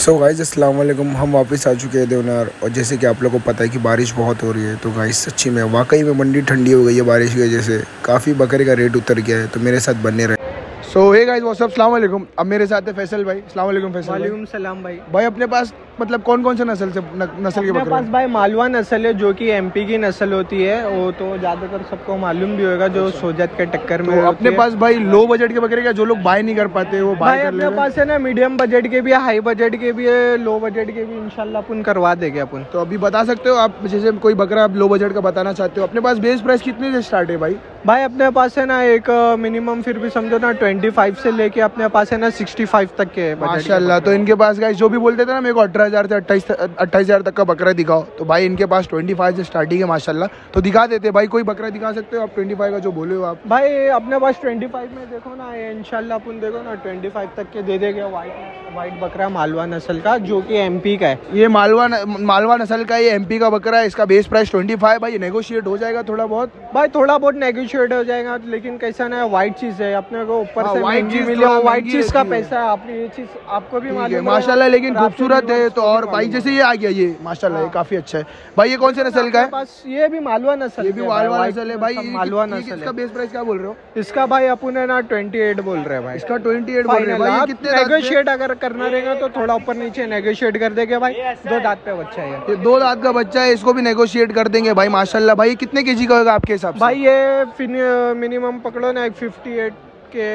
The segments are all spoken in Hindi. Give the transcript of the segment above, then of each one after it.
सो गाइस अस्सलाम वालेकुम। हम वापस आ चुके हैं देवनार। और जैसे कि आप लोगों को पता है कि बारिश बहुत हो रही है, तो गाइस सच्ची में वाकई में मंडी ठंडी हो गई है बारिश की वजह से। काफ़ी बकरे का रेट उतर गया है, तो मेरे साथ बने रहे। So hey guys what's up, अस्सलाम वालेकुम। अब मेरे साथ है फैसल भाई। अस्सलाम वालेकुम फैसल। वालेकुम सलाम भाई। भाई अपने पास मतलब कौन कौन से नस्ल के बकरे? अपने पास भाई मालवा नस्ल है, जो कि एमपी की नस्ल होती है। वो तो ज्यादातर सबको मालूम भी होगा, जो सोजत के टक्कर में। तो अपने पास भाई लो बजट के बकरे क्या जो लोग बाय नहीं कर पाते वो बाय कर ले। अपने पास है ना मीडियम बजट के भी है, हाई बजट के भी है, लो बजट के भी इंशाल्लाह अपन करवा देंगे अपन। तो अभी बता सकते हो आप, जैसे कोई बकरा आप लो बजट का बताना चाहते हो, अपने पास बेस प्राइस कितने से स्टार्ट है भाई? भाई अपने पास है ना एक मिनिमम फिर भी समझो ना 25 से लेके अपने पास है ना 65 तक के। माशाल्लाह। तो इनके पास गाइस जो भी बोलते थे ना मेरे को 18,000 से 28,000 तक का बकरा दिखाओ, तो भाई इनके पास 25 से स्टार्टिंग है माशाल्लाह। तो दिखा देते भाई, कोई बकरा दिखा सकते हो आप 25 का जो बोले हो आप? भाई अपने पास 25 में देखो ना, इंशाल्लाह अपन देखो ना 25 तक के दे देंगे। वाइट बकरा मालवा नस्ल का, जो कि एमपी का है। ये मालवा नस्ल का, ये एमपी का बकरा है। इसका बेस प्राइस 25। भाई नेगोशिएट हो जाएगा थोड़ा बहुत? भाई थोड़ा बहुत नेगोशिएट हो जाएगा, लेकिन कैसा ना व्हाइट चीज है अपने को ऊपर से महंगी मिले, व्हाइट चीज का पैसा है। आपने ये चीज आपको भी मालूम है माशाल्लाह, लेकिन खूबसूरत है। तो और भाई जैसे ये आ गया, ये माशाल्लाह ये काफी अच्छा है भाई। ये कौन से नस्ल का है? ये भी मालवा नस्ल, ये भी मालवा नस्ल है भाई। मालवा नस्ल। इसका बेस प्राइस क्या बोल रहे हो? इसका भाई अपन है ना 28 बोल रहे हैं भाई। इसका 28 बोल रहे हैं भाई। कितने नेगोशिएट अगर करना रहेगा तो थोड़ा ऊपर नीचे नेगोशिएट कर देंगे भाई। 2 दांत पे बच्चा है ये 2 दांत का बच्चा है, इसको भी नेगोशिएट कर देंगे भाई माशाल्लाह। भाई कितने केजी का होगा आपके हिसाब से? भाई ये मिनिमम पकड़ो ना एक 58 के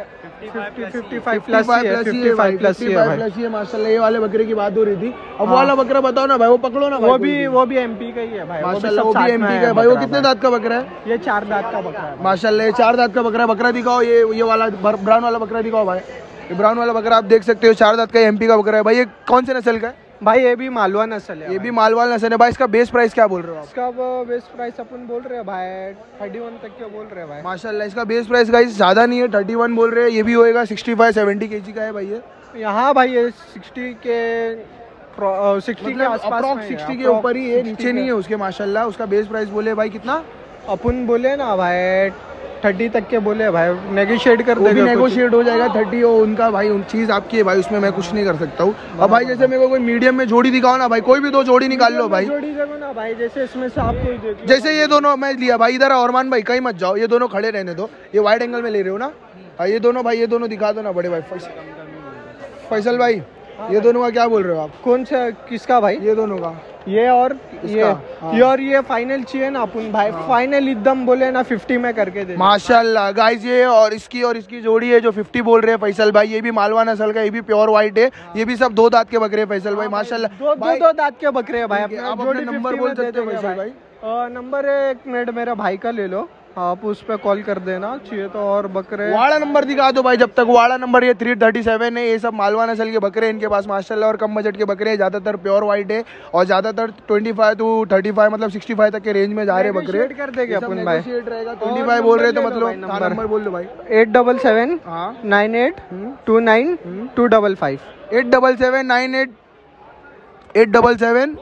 55 प्लस है माशाल्लाह। ये वाले बकरे की बात हो रही थी। अब वो वाला बकरा बताओ ना भाई, वो पकड़ो ना। वो भी एमपी का ही है भाई माशाल्लाह। वो भी एमपी का है भाई। वो कितने दांत का बकरा है? ये 4 दांत का बकरा है माशाल्लाह। ये 4 दांत का बकरा। बकरा दिखाओ, ये वाला ब्राउन वाला बकरा दिखाओ भाई। ये ब्राउन वाला बकरा आप देख सकते हो, 4 दांत का एमपी का बकरा है भाई। ये कौन से नस्ल का है भाई? ये भी मालवा नस्ल है। ये भी मालवा नस्ल है भाई। इसका बेस प्राइस क्या बोल रहे हो आप? इसका बेस प्राइस अपन बोल रहे हैं भाई 31 तक के बोल रहे हैं भाई। माशाल्लाह। इसका बेस प्राइस गाइस ज्यादा नहीं है, 31 बोल रहे हैं। ये भी होएगा 65-70 केजी का है भाई ये। यहाँ भाई ये 60 के आसपास, 60 के ऊपर ही है, नीचे नहीं है उसके माशाल्लाह। उसका बेस प्राइस बोले भाई कितना? अपन बोले ना भाई 30 तक के बोले भाई, नेगोशिएट कर देंगे। नेगोशिएट हो जाएगा 30। और उनका भाई उन चीज आपकी है भाई, उसमें मैं कुछ नहीं कर सकता हूँ। अब भाई जैसे मेरे को कोई मीडियम में जोड़ी दिखाओ ना भाई, कोई भी 2 जोड़ी निकाल लो भाई। जोड़ी देखो ना भाई, जैसे इसमें से आप कोई देख लो। जैसे ये दोनों मैं लिया भाई, इधर औरमान भाई कहीं मत जाओ, ये दोनों खड़े रहने दो। ये वाइड एंगल में ले रहे हो ना ये दोनों भाई, ये दोनों दिखा दो ना बड़े भाई। फैसल भाई ये दोनों का क्या बोल रहे हो आप? कौन सा किसका भाई? ये दोनों का, ये और ये फाइनल चाहिए ना अपन भाई। फाइनल एकदम बोले ना 50 में करके दे माशाल्लाह गाइस। ये और इसकी जोड़ी है जो 50 बोल रहे हैं फैसल भाई। ये भी मालवा नस्ल का, ये भी प्योर व्हाइट है। ये भी सब 2 दांत के बकरे फैसल भाई माशाल्लाह। 2 दांत के बकरे हैं भाई। आप अपने नंबर बोल सकते हो फैसल भाई? नंबर है, 1 मिनट मेरा भाई का ले लो, आप उस पे कॉल कर देना चाहिए तो। और बकरे वाड़ा नंबर दिखा दो भाई जब तक। वाड़ा नंबर ये 337 है। ये सब मालवा नस्ल के बकरे इनके पास माशाल्लाह। और कम बजट के बकरे हैं, ज्यादातर प्योर व्हाइट है। और ज्यादातर 25 to 35 मतलब 65 तक के रेंज में जा रहे हैं बकरे। कर देंगे अपन भाई। 25 बोल रहे तो मतलब नंबर बोल दो भाई। 877 98 29 255 877 98 877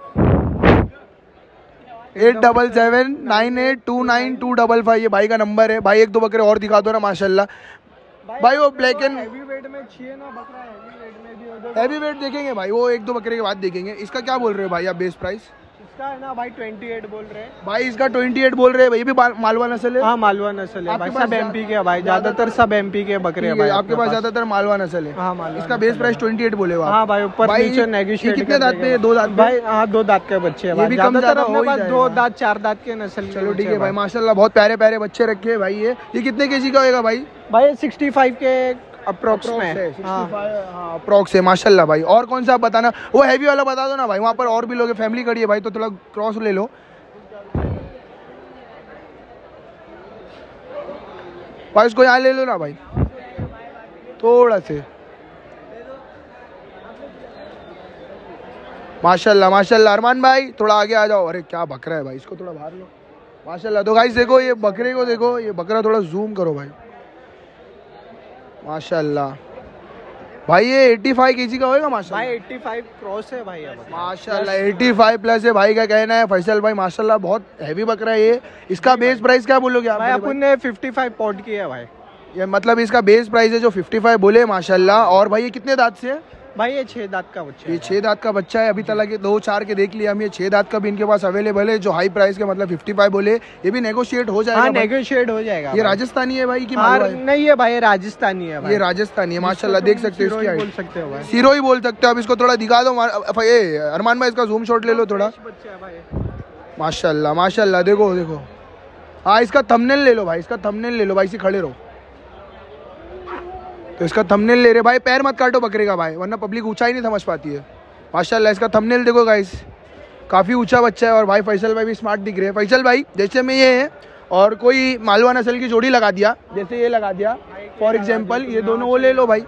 877 98 29 255 ये भाई का नंबर है भाई। 1-2 बकरे और दिखा दो ना माशाल्लाह भाई। वो ब्लैक एंड हैवी वेट में चाहिए ना बकरा, हैवी वेट में भी हो जाएगा। हैवी वेट देखेंगे भाई, वो 1-2 बकरे के बाद देखेंगे। इसका क्या बोल रहे हो भाई आप बेस प्राइस? इसका है ना भाई 28 बोल रहे हैं भाई। इसका 28 बोल रहे हैं भाई। ये भी मालवा नस्ल है? हाँ मालवा नस्ल है भाई। सब एमपी के भाई, ज्यादातर सब एमपी के बकरे हैं भाई। आपके पास ज्यादातर मालवा नस्ल है? हाँ मालवा। इसका बेस प्राइस 28 बोले हो आप? हाँ भाई ऊपर नीचे नेगोशिएट। कितने दांत पे? 2 दांत भाई। हाँ 2 दांत के बच्चे हैं भाई। ज्यादातर अपने पास 2 दांत 4 दांत के नस्ल। चलो ठीक है भाई माशाल्लाह। बहुत प्यारे प्यारे बच्चे रखे हैं भाई। ये कितने केजी का होगा भाई? भाई 65 के अप्रोक्स में। 65 अप्रोक्स है माशाल्लाह भाई। और कौन सा आप बताना? वो हैवी वाला बता दो ना भाई, वहाँ पर और भी लोग फैमिली खड़ी है भाई, तो थोड़ा क्रॉस ले लो भाई। इसको यहाँ ले लो ना भाई थोड़ा से। माशाल्लाह माशाल्लाह। अरमान भाई थोड़ा आगे आ जाओ। अरे क्या बकरा है भाई, इसको थोड़ा बाहर लो माशाल्लाह। तो गाइस देखो ये बकरे को देखो, ये बकरा थोड़ा जूम करो भाई माशाल्लाह। भाई ये 85 केजी का होगा माशाल्लाह। भाई 85 क्रॉस है भाई माशाल्लाह। 85 प्लस है भाई का कहना है फैसल भाई माशाल्लाह। बहुत हैवी बकरा है ये। इसका बेस प्राइस क्या बोलोगे आप? भाई अपन ने 55 पॉट किया भाई। ये मतलब इसका बेस प्राइस है जो 55 बोले माशाल्लाह। और भाई ये कितने दांत से है? भाई ये 6 दांत का बच्चा है। ये 6 दांत का बच्चा है। अभी तक के 2-4 के देख लिया हम, ये 6 दांत का भी इनके पास अवेलेबल है, जो हाई प्राइस के मतलब 55 बोले, ये भी नेगोशिएट हो जाएगा। नेगोशिएट हो जाएगा। ये राजस्थानी है भाई की मालवा है? नहीं है भाई, राजस्थानी है भाई। ये राजस्थानी है माशाल्लाह, देख सकते हो इसकी बोल सकते हो भाई, सीरो ही बोल सकते हो। अब इसको थोड़ा दिखा दो अरमान भाई, इसका जूम शॉट ले लो थोड़ा। माशाल्लाह माशाल्लाह, देखो देखो। हाँ इसका थंबनेल ले लो भाई, इसका थंबनेल ले लो भाई, इसी खड़े रहो। तो इसका थंबनेल ले रहे भाई, पैर मत काटो बकरे का भाई, वरना पब्लिक ऊंचाई नहीं समझ पाती है। माशाल्लाह इसका थंबनेल देखो गाइस, काफ़ी ऊंचा बच्चा है। और भाई फैसल भाई भी स्मार्ट दिख रहे हैं। फैसल भाई जैसे में ये है और कोई मालवा नस्ल की जोड़ी लगा दिया, जैसे ये लगा दिया फॉर एग्जाम्पल, ये दोनों वो ले लो भाई,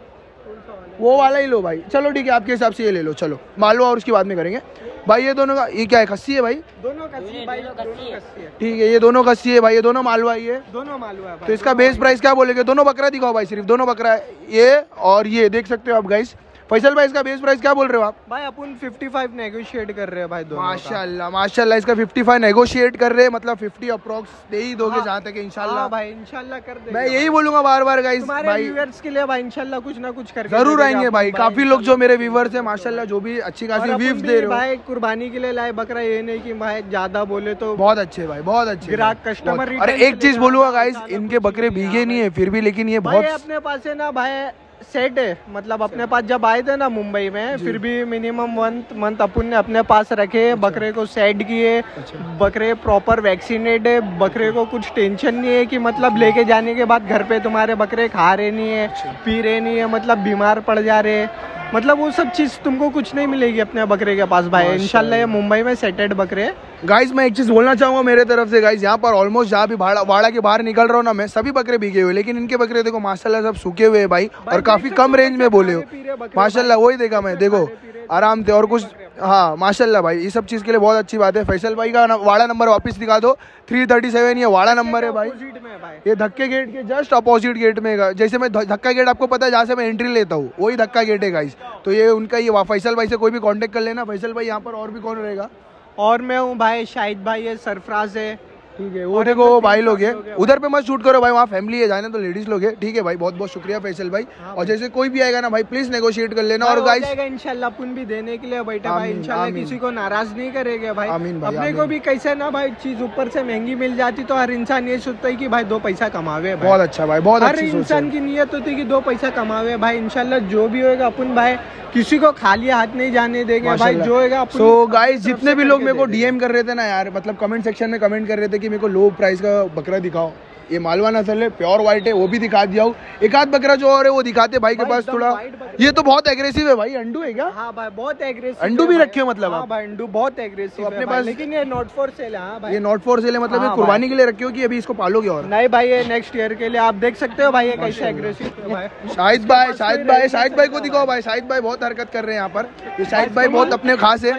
वो वाला ही लो भाई। चलो ठीक है, आपके हिसाब से ये ले लो। चलो मालवा और उसकी बाद में करेंगे भाई। ये दोनों का, ये क्या है, खस्सी है भाई? दोनों खस्सी भाई, दोनों खस्सी है। ठीक है, ये दोनों खस्सी है भाई, ये दोनों मालवा ही है, दोनों मालवा है। तो इसका बेस प्राइस क्या बोलेगे? दोनों बकरा दिखाओ भाई, सिर्फ दोनों बकरा है ये और ये, देख सकते हो आप गाइस। फैसल भाई इसका बेस प्राइस क्या बोल रहे हो आप? भाई अपन 55 नेगोशिएट कर रहे हैं भाई दोनों। माशाल्लाह माशाल्लाह, इसका 55 नेगोशिएट कर रहे हैं, मतलब 50 अप्रॉक्स दे ही दोगे जहाँ तक इंशाल्लाह। भाई इंशाल्लाह कर देंगे। मैं यही बोलूंगा बार बार गाइस, भाई व्यूअर्स के लिए भाई इंशाल्लाह कुछ ना कुछ करके जरूर आएंगे भाई। काफी लोग जो मेरे व्यूअर्स है माशाल्लाह, जो भी अच्छी खासी व्यूज दे रहे हो भाई। कुर्बानी के लिए लाए बकरा, ये नहीं की भाई ज्यादा बोले तो। बहुत अच्छे भाई, बहुत अच्छे ग्राहक कस्टमर। अरे एक चीज बोलूंगा गाइस, इनके बकरे भीगे नहीं है फिर भी, लेकिन ये बहुत अपने पास है ना भाई सेट है। मतलब अपने पास जब आए थे ना मुंबई में, फिर भी मिनिमम 1 मंथ अपन ने अपने पास रखे, बकरे को सेट किए। बकरे प्रॉपर वैक्सीनेट है, बकरे को कुछ टेंशन नहीं है कि मतलब लेके जाने के बाद घर पे तुम्हारे बकरे खा रहे नहीं है, पी रहे नहीं है, मतलब बीमार पड़ जा रहे, मतलब वो सब चीज तुमको कुछ नहीं मिलेगी अपने बकरे के पास भाई। इंशाल्लाह ये मुंबई में सेटेड बकरे। गाइस मैं एक चीज बोलना चाहूंगा मेरे तरफ से गाइस, यहाँ पर ऑलमोस्ट जहाँ भी वाड़ा के बाहर निकल रहा हूँ ना मैं, सभी बकरे भीगे हुए, लेकिन इनके बकरे देखो माशाल्लाह सब सूखे हुए हैं भाई, और काफी कम रेंज में बोले हो माशाल्लाह। वही देखा मैं, देखो आराम से और कुछ। हाँ माशाल्लाह भाई, ये सब चीज के लिए बहुत अच्छी बात है। फैसल भाई का वाड़ा नंबर वापस दिखा दो, 337 ये वाड़ा नंबर है भाई। ये धक्के गेट के जस्ट अपोजिट गेट में, जैसे मैं धक्का गेट आपको पता है जहाँ से मैं एंट्री लेता हूँ, वही धक्का गेट है गाइस। तो ये उनका, ये फैसल भाई से कोई भी कांटेक्ट कर लेना। फैसल भाई यहाँ पर और भी कौन रहेगा? और मैं हूँ भाई, शाहिद भाई है, सरफराज है, ठीक है, वो देखो वो भाई लोग हैं। उधर पे मत शूट करो भाई, वहाँ फैमिली है, जाने तो लेडीज लोग हैं, ठीक है भाई। बहुत बहुत शुक्रिया फैसल भाई। और जैसे कोई भी आएगा ना भाई, प्लीज नेगोशिएट कर लेना। और गाइस इंशाल्लाह अपन भी देने के लिए बैठे भाई, इंशाल्लाह किसी को नाराज नहीं करेंगे भाई। अपने को भी कैसे ना भाई चीज ऊपर से महंगी मिल जाती तो हर इंसान ये सोचता है कि भाई 2 पैसा कमावे। बहुत अच्छा भाई, बहुत हर इंसान की नीयत होती है कि 2 पैसा कमावे भाई। इंशाल्लाह जो भी होगा अपन भाई किसी को खाली हाथ नहीं जाने देंगे भाई, जो होगा। सो गाइस जितने भी लोग मेरे को डीएम कर रहे थे ना यार, मतलब कमेंट सेक्शन में कमेंट कर रहे थे कि मेरे को लो प्राइस का बकरा दिखाओ, ये मालवा नस्ल है, प्योर व्हाइट है, वो भी दिखा दिया हूँ। एक आध बकरा जो और है वो दिखाते भाई के पास थोड़ा। ये तो बहुत एग्रेसिव है भाई, अंडू है क्या? हाँ भाई बहुत एग्रेसिव, अंडू भी रखे मतलब आप? भाई अंडू बहुत एग्रेसिव अपने पास, लेकिन ये नॉट फॉर सेल है। हाँ भाई ये नॉट फॉर सेल है, मतलब ये कुर्बानी के लिए रखे हो कि अभी इसको पालोगे? और नहीं भाई ये नेक्स्ट ईयर के लिए, आप देख सकते हो भाई ये कैसे एग्रेसिव है भाई। शाहिद भाई को दिखाओ भाई, शाहिद भाई बहुत हरकत कर रहे हैं यहाँ पर। ये शाहिद भाई बहुत अपने खास है,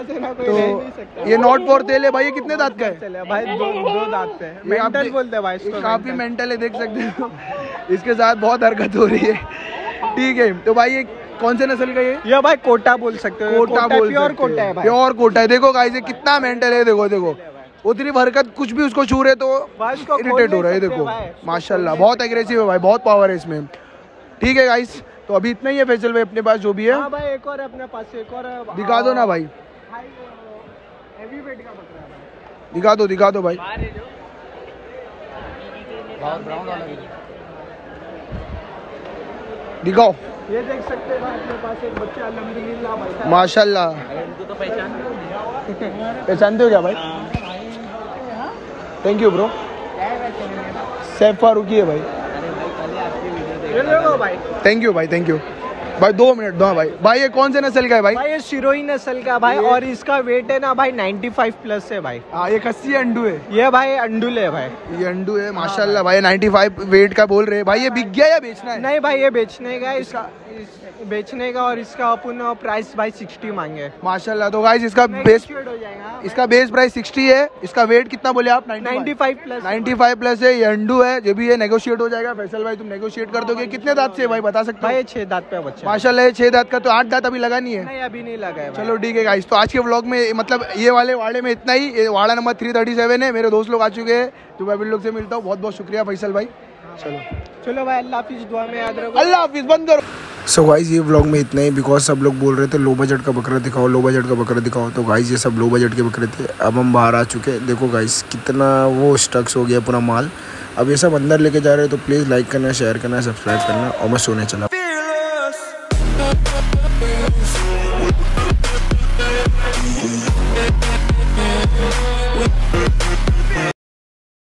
तो ये नॉट फॉर सेल है भाई। ये कितने दांत का है भाई? 2 दांत है, मेंटल बोलते हैं भाई, काफी मेंटल है, देख सकते हो। इसके साथ बहुत हरकत हो रही है, ठीक है। तो भाई ये कौन से नस्ल का ये भाई कोटा बोल सकते हो, कोटा बोल, प्योर कोटा है भाई, प्योर कोटा है। देखो गाइस ये कितना मेंटल है, देखो देखो उतनी हरकत, कुछ भी उसको छू रहे तो इरिटेट हो रहा है। देखो माशाल्लाह बहुत एग्रेसिव है भाई, बहुत पावर है इसमें, ठीक है गाइस। तो अभी इतना ही है फैसल भाई अपने पास जो भी है। हाँ भाई एक और है अपने पास, एक और दिखा दो ना भाई, दिखा दो भाई। दिखाओ, ये देख सकते हैं अपने पास एक बच्चा अल्हम्दुलिल्लाह भाई माशाल्लाह। तो पहचानते हो क्या भाई? Thank you bro. Saif Farooqui है भाई, थैंक यू भाई, थैंक यू भाई। 2 मिनट दो भाई। भाई ये कौन से नस्ल का है भाई? ये सिरोही नस्ल का भाई, और इसका वेट है ना भाई 95 प्लस है भाई। हाँ ये खस्सी अंडू है, ये भाई अंडूल है भाई, ये अंडू है माशाल्लाह भाई। 95 वेट का बोल रहे हैं भाई। ये बिक गया या बेचना है? नहीं भाई ये बेचने का, इसका बेचने का, और इसका अपन प्राइस भाई 60 मांगे माशाल्लाह। तो गाइस इसका बेस हो जाएगा, इसका बेस प्राइस 60 है। इसका वेट कितना बोले आप? 95 प्लस है। ये अंडू है, जो भी है नेगोशिएट हो जाएगा। फैसल भाई तुम नेगोशिएट कर दोगे? कितने दांत से भाई बता सकते हो? भाई 6 दांत पे बच्चा माशाल्लाह, 6 दांत का। तो 8 दांत अभी लगा नहीं है? नहीं अभी नहीं लगा है। चलो ठीक है गाइस, तो आज के व्लॉग में मतलब ये वाले वाड़े में इतना ही। ये वाड़ा नंबर 337 है, मेरे दोस्त लोग आ चुके हैं, तो मैं बिल लोग से मिलता हूँ। बहुत बहुत शुक्रिया फैसल भाई, चलो। चलो भाई, अल्लाह हाफिज, दुआ में याद रखो। अल्लाह हाफिज, बंद करो। सो गाइज ये व्लॉग में इतना ही, बिकॉज सब लोग बोल रहे थे लो बजट का बकरा दिखाओ, लो बजट का बकरा दिखाओ। तो गाइज ये सब लो बजट के बकरे थे। अब हम बाहर आ चुके हैं। देखो गाइज कितना वो स्टक्स हो गया पूरा माल। अब ये सब अंदर लेके जा रहे हो, तो प्लीज़ लाइक करना, शेयर करना, सब्सक्राइब करना। और मैं सोने चला।